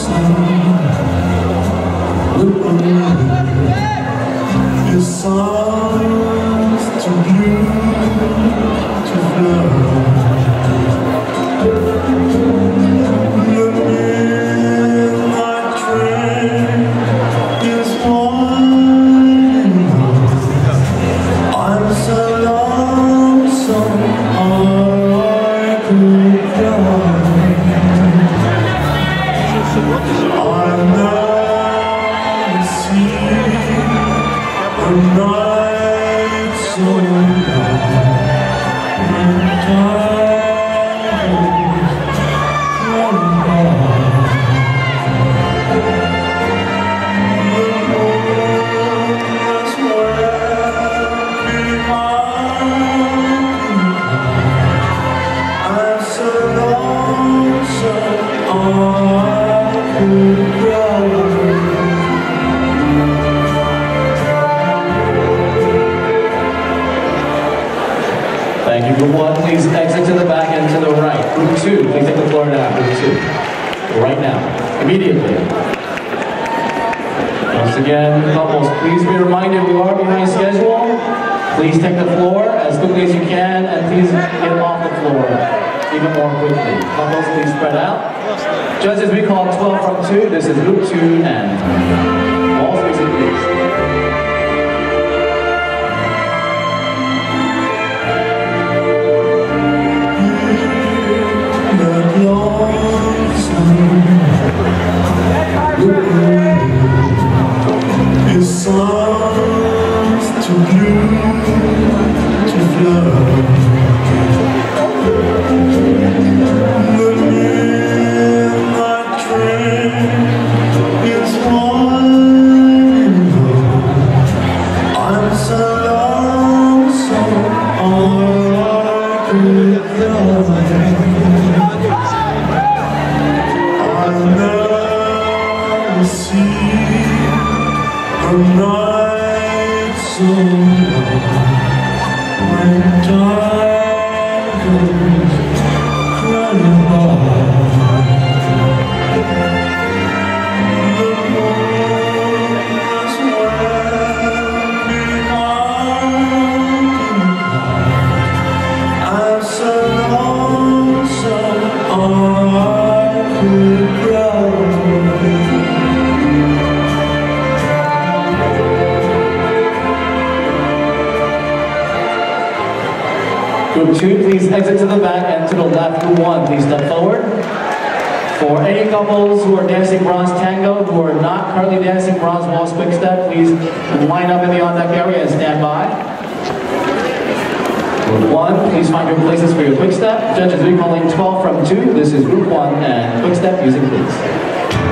Group 1, please exit to the back and to the right. Group 2, please take the floor now. Group 2. Right now. Immediately. Once again, couples, please be reminded we are behind schedule. Please take the floor as quickly as you can, and please get off the floor even more quickly. Couples, please spread out. Judges, we call 12 from 2. This is Group 2 and all spaces, please. It's songs too blue to flow. The midnight train is winding low. I'm so lonesome, all I could go. The night so long, when time goes crying by. The moon is well behind me. I'm so lonesome, all I could grow. Group 2, please exit to the back and to the left. Group 1, please step forward. For any couples who are dancing bronze tango, who are not currently dancing bronze waltz quick step, please line up in the on-deck area and stand by. Group 1, please find your places for your quick step. Judges, we're calling 12 from 2. This is Group 1 and quick step music, please.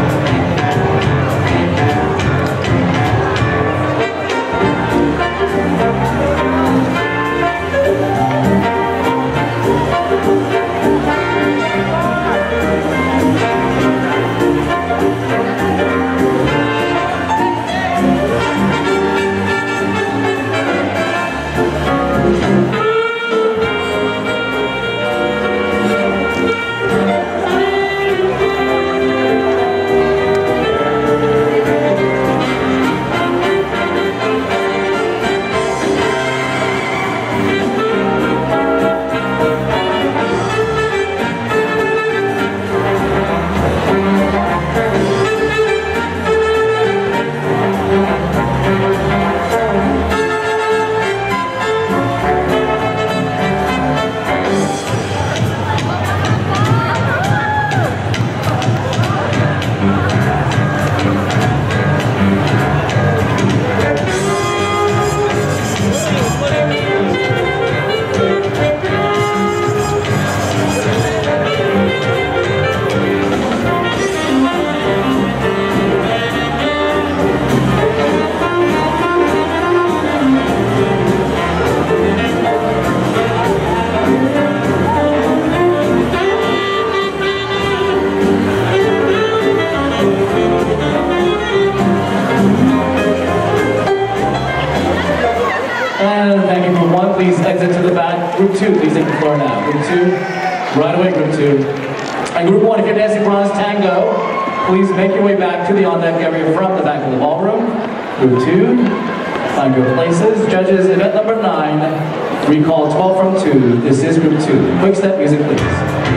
Please exit to the back. Group 2, please take the floor now. Group 2, right away, Group 2. And Group 1, if you're dancing bronze tango, please make your way back to the on-deck area from the back of the ballroom. Group 2, find your places. Judges, event number 9, recall 12 from 2. This is Group 2. Quick step music, please.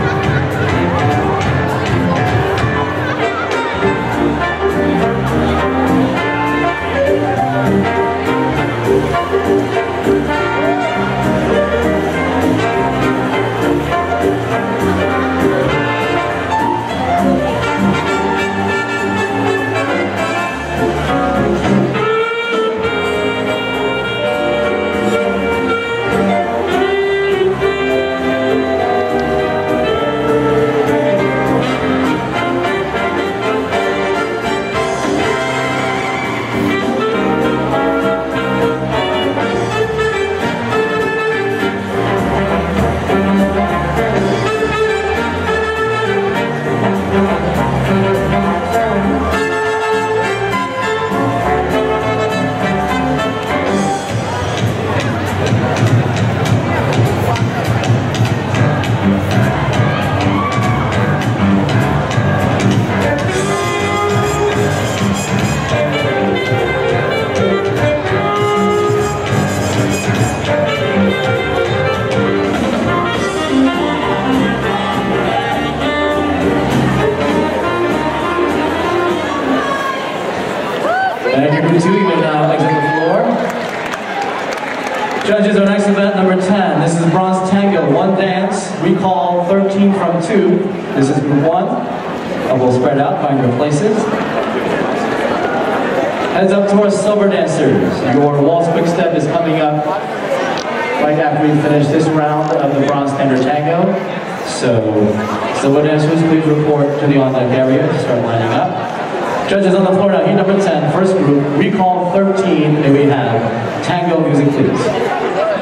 Thank you, Group 2. You may now exit the floor. Judges, our next event, number 10. This is Bronze Tango, one dance, recall 13 from 2. This is Group 1. We'll spread out, find your places. Heads up to our silver dancers. Your waltz quick step is coming up right after we finish this round of the Bronze Standard Tango. So, silver dancers, please report to the on-deck area to start lining up. Judges on the floor now, heat number 10, first group, recall 13, and we have tango music, please.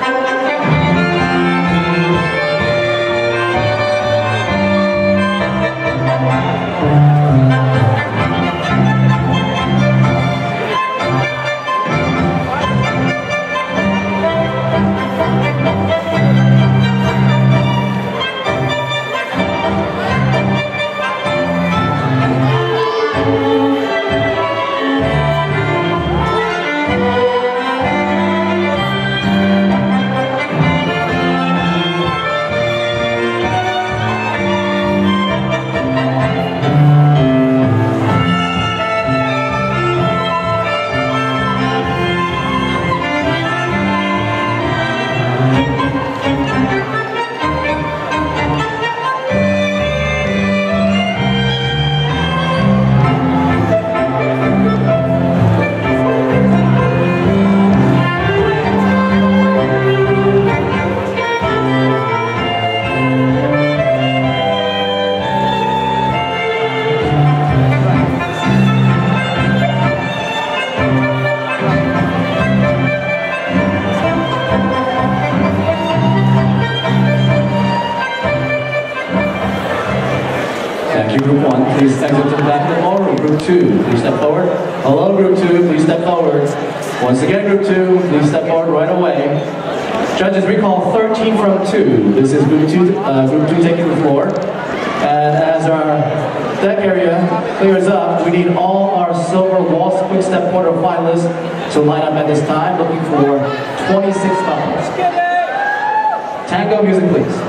Thank you, Group 1. Please exit to the back of the ballroom. Group 2, please step forward. Hello, Group 2, please step forward. Once again, Group 2, please step forward right away. Judges, recall 13 from 2. This is Group 2 taking the floor. And as our deck area clears up, we need all our silver waltz quick step quarter finalists to line up at this time, looking for 26 couples. Tango music, please.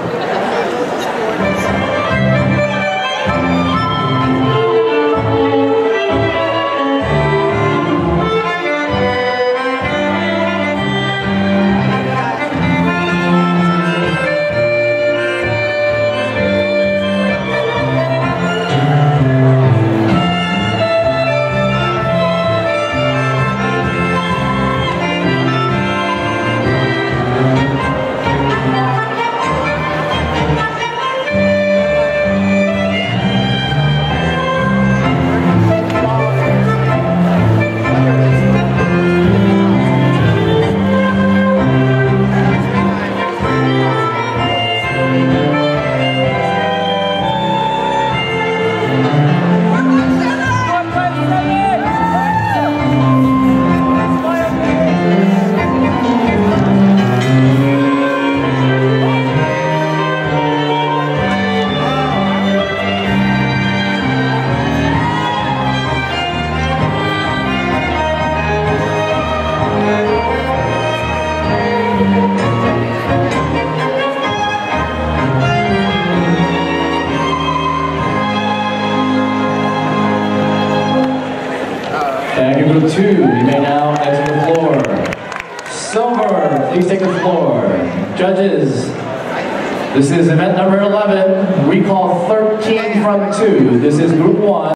Group 2, you may now exit the floor. Silver, please take the floor. Judges, this is event number 11, recall 13 from 2. This is Group 1.